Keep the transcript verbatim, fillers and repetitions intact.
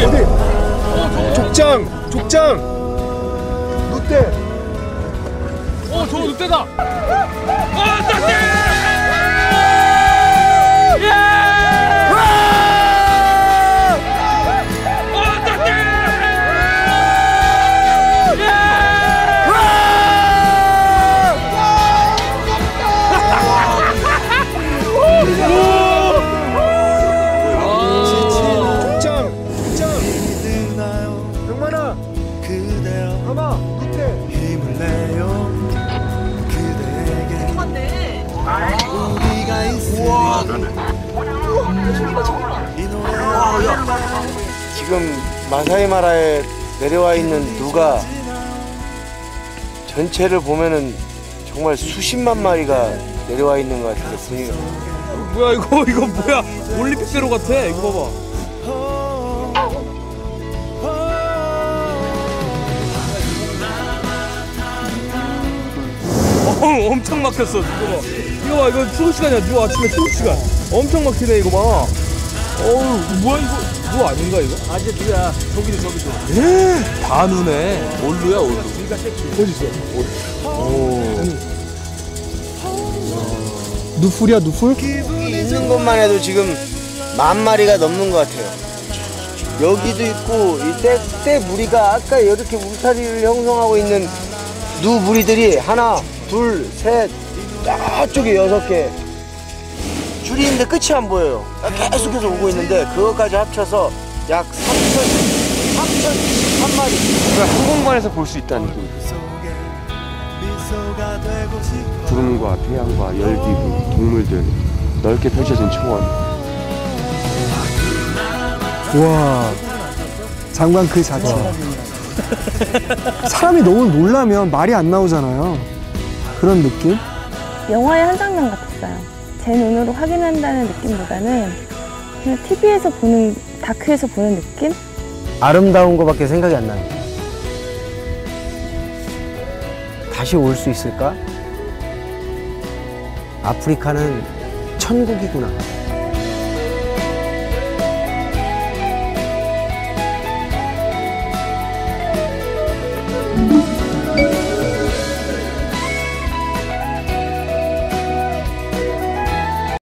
어디? 어, 족장! 족장! 늑대! 어, 저거 늑대다! 어, 늑대! 예! 지금 마사이 마라에 내려와 있는 누가 전체를 보면은 정말 수십만 마리가 내려와 있는 것 같은데 분위기가. 뭐야 이거 이거 뭐야 올림픽대로 같아 이거 봐봐. 어, 엄청 막혔어 이거 봐. 이거 봐 이거 출근 시간이야. 이거 아침에 출근 시간. 엄청 막히네 이거 봐. 어우 뭐야 이거 누 아닌가 이거? 아직 누구야? 저기도 저기도. 에 반우네. 올루야 올루. 어디 있어? 오. 누풀이야 누풀? 있는 것만 해도 지금 만 마리가 넘는 것 같아요. 여기도 있고 이 떼, 떼 무리가 아까 이렇게 울타리를 형성하고 있는 누 무리들이 하나, 둘, 셋, 저쪽에 여섯 개 줄이 있는데 끝이 안 보여요. 계속해서 오고 있는데 그것까지 합쳐서 약 삼천, 삼천십삼 마리. 한 공간에서 볼 수 있다는 느낌. 구름과 태양과 열기구, 동물들 넓게 펼쳐진 초원. 와, 장관 그 자체. 사람이 너무 놀라면 말이 안 나오잖아요. 그런 느낌? 영화의 한 장면 같았어요. 제 눈으로 확인한다는 느낌보다는 그냥 티비에서 보는, 다큐에서 보는 느낌? 아름다운 거밖에 생각이 안 나요. 다시 올 수 있을까? 아프리카는 천국이구나.